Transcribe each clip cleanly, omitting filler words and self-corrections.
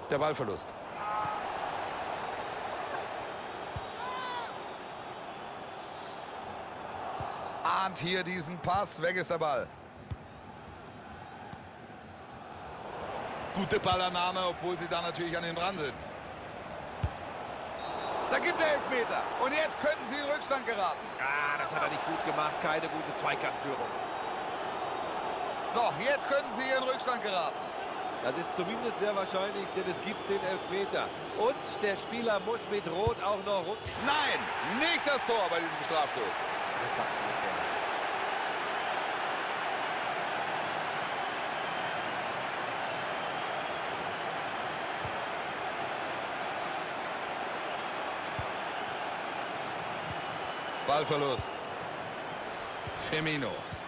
Der Ballverlust. Ahnt hier diesen Pass. Weg ist der Ball. Gute Ballannahme, obwohl sie da natürlich an den dran sind. Da gibt er Elfmeter. Und jetzt könnten sie in Rückstand geraten. Ah, das hat er nicht gut gemacht. Keine gute Zweikampfführung. So, jetzt könnten sie in Rückstand geraten. Das ist zumindest sehr wahrscheinlich, denn es gibt den Elfmeter. Und der Spieler muss mit Rot auch noch rund. Nein, nicht das Tor bei diesem Strafstoß. Das war ungefährlich. Ballverlust. Firmino.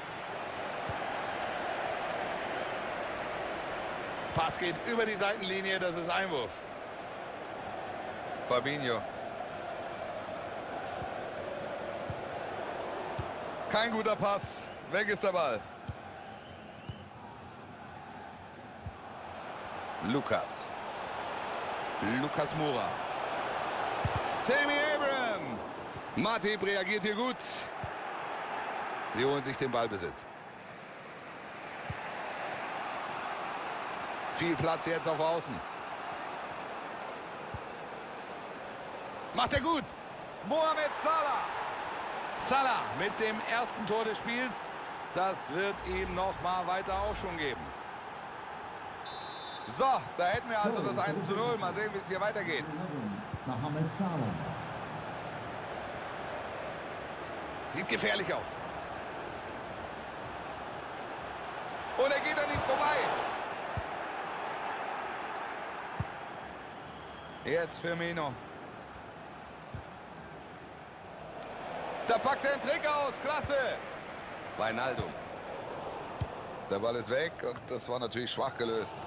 Pass geht über die Seitenlinie, das ist Einwurf. Fabinho. Kein guter Pass. Weg ist der Ball. Lukas. Lucas Moura. Tammy Abraham. Matip reagiert hier gut. Sie holen sich den Ballbesitz. Viel Platz jetzt auf Außen. Macht er gut. Mohamed Salah. Salah mit dem ersten Tor des Spiels. Das wird ihm noch mal weiter Aufschwung geben. So, da hätten wir also das 1:0. Mal sehen, wie es hier weitergeht. Mohamed Salah. Sieht gefährlich aus. Und er geht an ihm vorbei. Jetzt Firmino. Da packt er einen Trick aus. Klasse. Wijnaldum. Der Ball ist weg und das war natürlich schwach gelöst.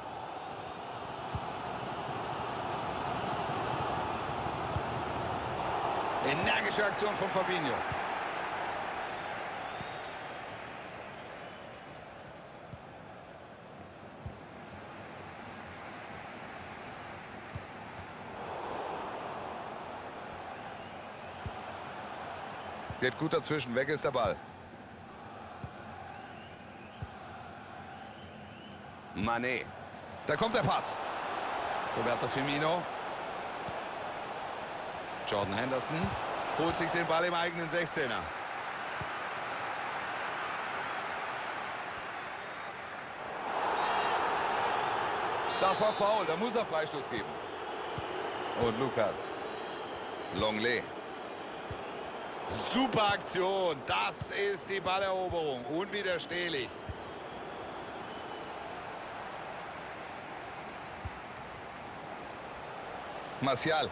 Energische Aktion von Fabinho. Geht gut dazwischen, weg ist der Ball. Mané. Da kommt der Pass. Roberto Firmino. Jordan Henderson holt sich den Ball im eigenen 16er. Das war faul, da muss er Freistoß geben. Und Lukas. Longley. Super Aktion, das ist die Balleroberung. Unwiderstehlich. Martial.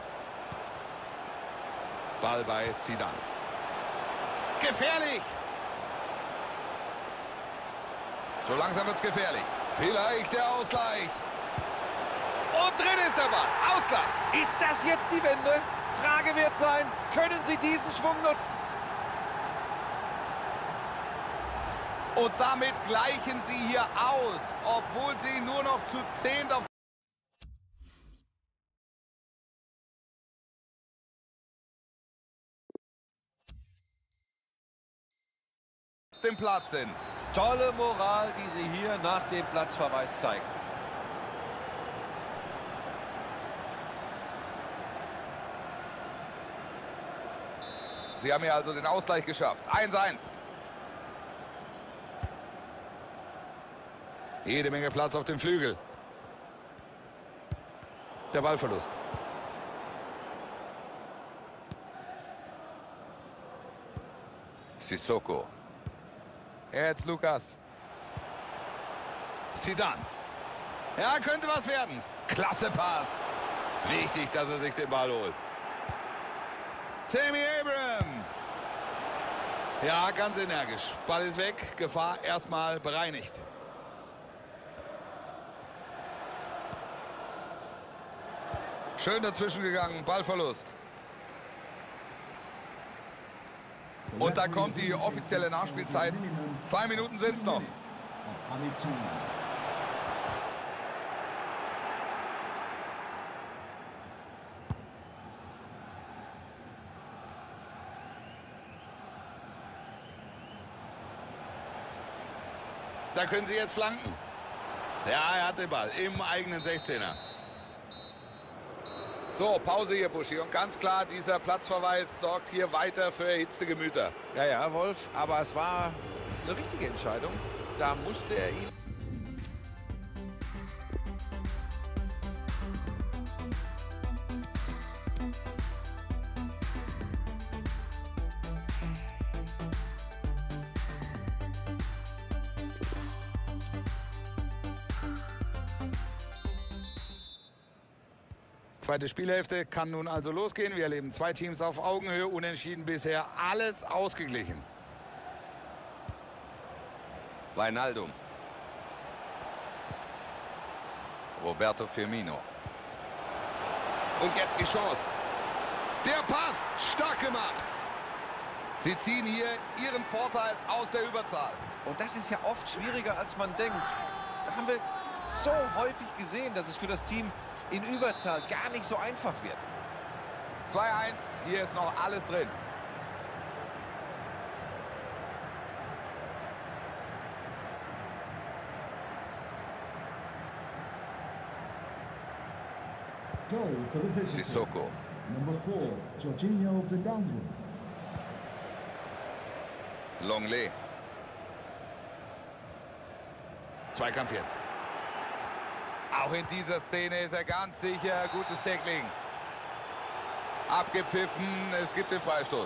Ball bei Zidane. Gefährlich! So langsam wird's gefährlich. Vielleicht der Ausgleich. Und drin ist der Ball. Ausgleich. Ist das jetzt die Wende? Frage wird sein, können sie diesen Schwung nutzen? Und damit gleichen sie hier aus, obwohl sie nur noch zu 10 auf dem Platz sind. Tolle Moral, die sie hier nach dem Platzverweis zeigen. Sie haben hier also den Ausgleich geschafft. 1:1. Jede Menge Platz auf dem Flügel. Der Ballverlust. Sissoko. Jetzt Lukas. Zidane. Ja, könnte was werden. Klasse Pass. Wichtig, dass er sich den Ball holt. Tammy Abraham. Ja, ganz energisch. Ball ist weg. Gefahr erstmal bereinigt. Schön dazwischen gegangen. Ballverlust. Und da kommt die offizielle Nachspielzeit. 2 Minuten sind es noch. Da können sie jetzt flanken. Ja, er hat den Ball im eigenen 16er. So, Pause hier, Buschi. Und ganz klar, dieser Platzverweis sorgt hier weiter für erhitzte Gemüter. Ja, ja, Wolf, aber es war eine richtige Entscheidung. Da musste er ihn... Zweite Spielhälfte kann nun also losgehen. Wir erleben zwei Teams auf Augenhöhe, unentschieden bisher, alles ausgeglichen. Wijnaldum. Roberto Firmino. Und jetzt die Chance. Der Pass, stark gemacht. Sie ziehen hier ihren Vorteil aus der Überzahl. Und das ist ja oft schwieriger, als man denkt. Das haben wir so häufig gesehen, dass es für das Team in Überzahl gar nicht so einfach wird. 2-1, hier ist noch alles drin. Goal for the visitors. Sissoko. Number 4, Jorginho Wijnaldum. Longley. Zweikampf jetzt. Auch in dieser Szene ist er ganz sicher. Gutes Tackling. Abgepfiffen, es gibt den Freistoß.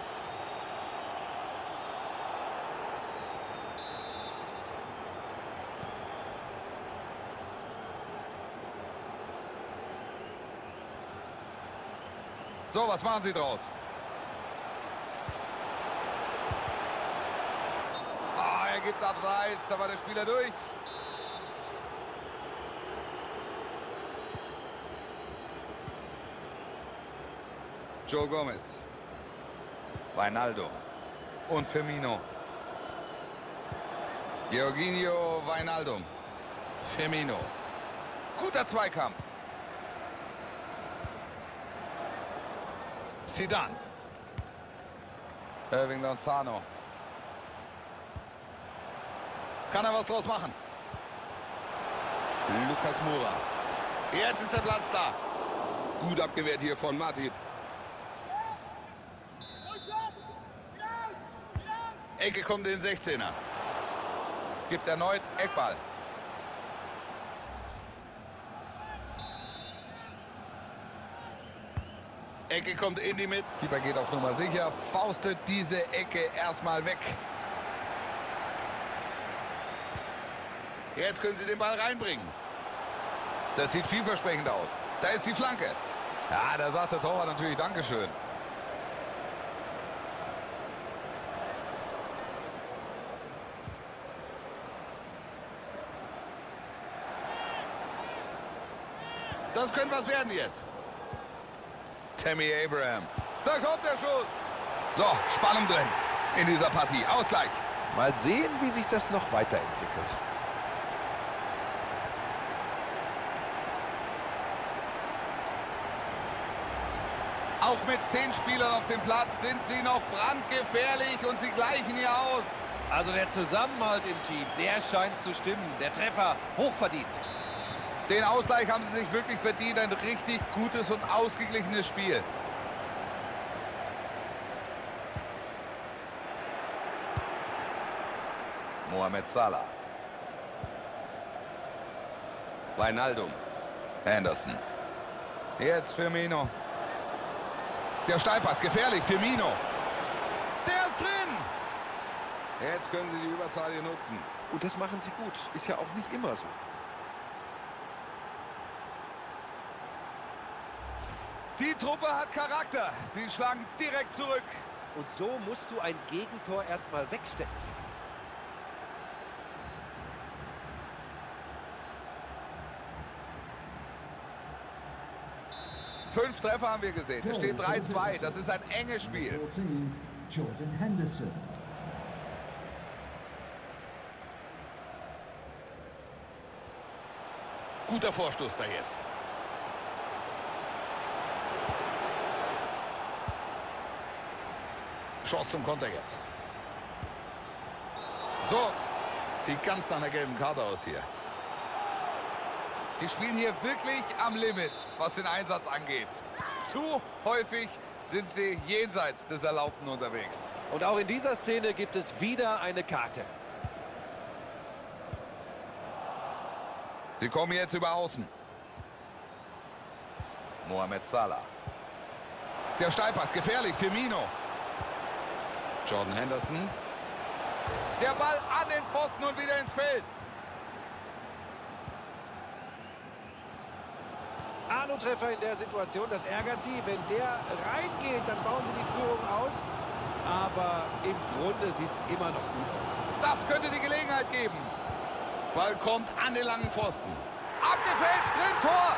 So, was machen Sie draus? Ah, er gibt abseits, da war der Spieler durch. Joe Gomez. Wijnaldum. Und Firmino. Georginio Wijnaldum. Firmino. Guter Zweikampf. Zidane. Irving Lozano. Kann er was draus machen? Lucas Moura. Jetzt ist der Platz da. Gut abgewehrt hier von Martin. Ecke kommt in den 16er. Gibt erneut Eckball. Ecke kommt in die Mitte. Keeper geht auf Nummer sicher. Faustet diese Ecke erstmal weg. Jetzt können sie den Ball reinbringen. Das sieht vielversprechend aus. Da ist die Flanke. Ja, da sagt der Torwart natürlich Dankeschön. Das könnte was werden jetzt. Tammy Abraham. Da kommt der Schuss. So, Spannung drin in dieser Partie. Ausgleich. Mal sehen, wie sich das noch weiterentwickelt. Auch mit 10 Spielern auf dem Platz sind sie noch brandgefährlich und sie gleichen hier aus. Also der Zusammenhalt im Team, der scheint zu stimmen. Der Treffer hochverdient. Den Ausgleich haben sie sich wirklich verdient. Ein richtig gutes und ausgeglichenes Spiel. Mohamed Salah. Wijnaldum. Anderson. Jetzt Firmino. Der Steilpass, gefährlich. Firmino. Der ist drin. Jetzt können sie die Überzahl hier nutzen. Und das machen sie gut. Ist ja auch nicht immer so. Die Truppe hat Charakter. Sie schlagen direkt zurück. Und so musst du ein Gegentor erstmal wegstecken. Fünf Treffer haben wir gesehen. Es steht 3-2. Das ist ein enges Spiel. 14, Jordan Henderson. Guter Vorstoß da jetzt. Chance zum Konter jetzt. So, Sieht ganz nach einer gelben Karte aus hier. Die spielen hier wirklich am Limit, was den Einsatz angeht. Zu häufig sind sie jenseits des Erlaubten unterwegs. Und auch in dieser Szene gibt es wieder eine Karte. Sie kommen jetzt über Außen. Mohamed Salah. Der Steilpass, gefährlich, Firmino. Jordan Henderson. Der Ball an den Pfosten und wieder ins Feld. Arno-Treffer in der Situation, das ärgert sie. Wenn der reingeht, dann bauen sie die Führung aus. Aber im Grunde sieht es immer noch gut aus. Das könnte die Gelegenheit geben. Ball kommt an den langen Pfosten. Abgefälscht, drin, Tor!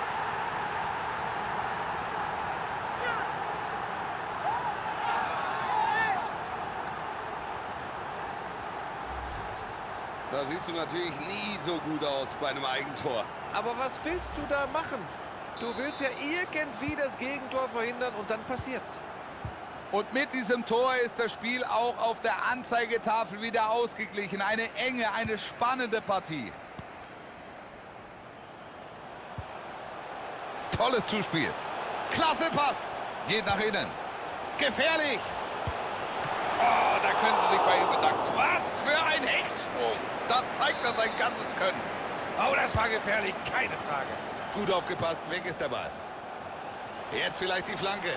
Da siehst du natürlich nie so gut aus bei einem Eigentor. Aber was willst du da machen? Du willst ja irgendwie das Gegentor verhindern und dann passiert's. Und mit diesem Tor ist das Spiel auch auf der Anzeigetafel wieder ausgeglichen. Eine enge, eine spannende Partie. Tolles Zuspiel. Klasse Pass. Geht nach innen. Gefährlich. Oh, da können Sie sich bei ihm bedanken. Was für ein Hechtsprung. Da zeigt er sein ganzes Können. Oh, das war gefährlich, keine Frage. Gut aufgepasst, weg ist der Ball. Jetzt vielleicht die Flanke.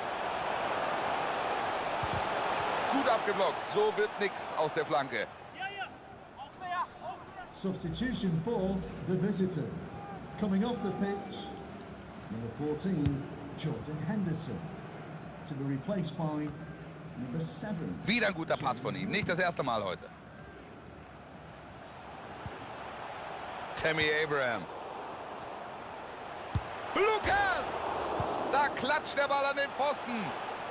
Gut abgeblockt. So wird nichts aus der Flanke. Substitution for the visitors. Coming off the pitch, number 14, Jordan Henderson, to be replaced by number 7. Wieder ein guter Pass von ihm. Nicht das erste Mal heute. Tammy Abraham. Lukas! Da klatscht der Ball an den Pfosten.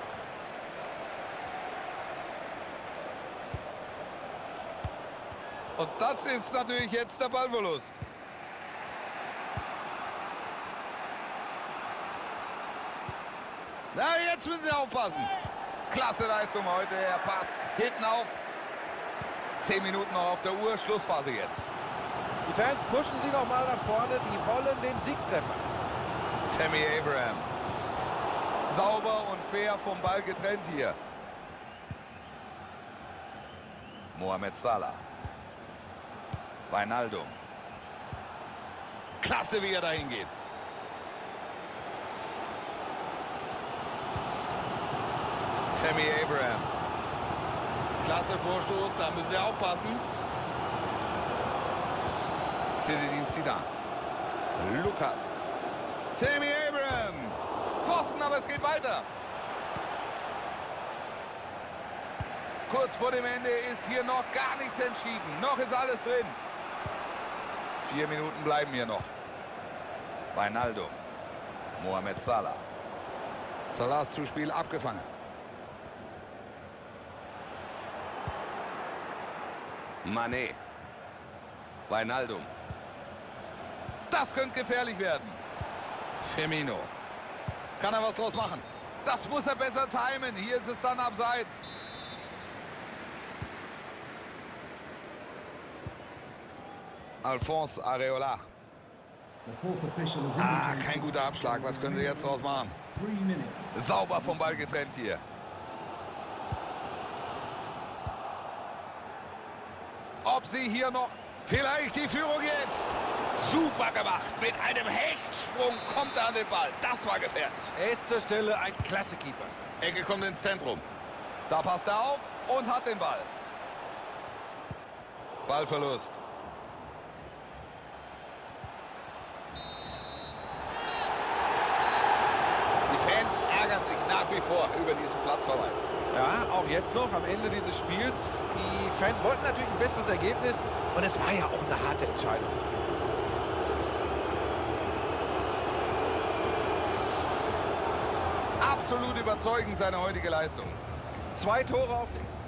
Und das ist natürlich jetzt der Ballverlust. Na, jetzt müssen Sie aufpassen. Klasse Leistung heute, er passt hinten auf. 10 Minuten noch auf der Uhr, Schlussphase jetzt. Die Fans pushen sie noch mal nach vorne, die wollen den Siegtreffer. Tammy Abraham. Sauber und fair vom Ball getrennt hier. Mohamed Salah. Wijnaldum. Klasse, wie er dahin geht. Tammy Abraham. Klasse Vorstoß, da müssen Sie aufpassen. Zinedine Zidane. Lukas. Tammy Abraham. Pfosten, aber es geht weiter. Kurz vor dem Ende ist hier noch gar nichts entschieden. Noch ist alles drin. 4 Minuten bleiben hier noch. Wijnaldum. Mohamed Salah. Salahs Zuspiel abgefangen. Mané. Wijnaldum. Das könnte gefährlich werden. Firmino. Kann er was draus machen? Das muss er besser timen. Hier ist es dann abseits. Alphonse Areola. The fourth official has Ah, indicated kein guter Abschlag. Was können Sie jetzt draus machen? 3 minutes. Sauber vom Ball getrennt hier. Ob sie hier noch vielleicht die Führung jetzt. Super gemacht. Mit einem Hechtsprung kommt er an den Ball. Das war gefährlich. Er ist zur Stelle ein klasse Keeper. Ecke kommt ins Zentrum. Da passt er auf und hat den Ball. Ballverlust. Die Fans ärgern sich nach wie vor über diesen Platzverweis. Ja, auch jetzt noch am Ende dieses Spiels. Die Fans wollten natürlich ein besseres Ergebnis und es war ja auch eine harte Entscheidung. Absolut überzeugend seine heutige Leistung. 2 Tore auf den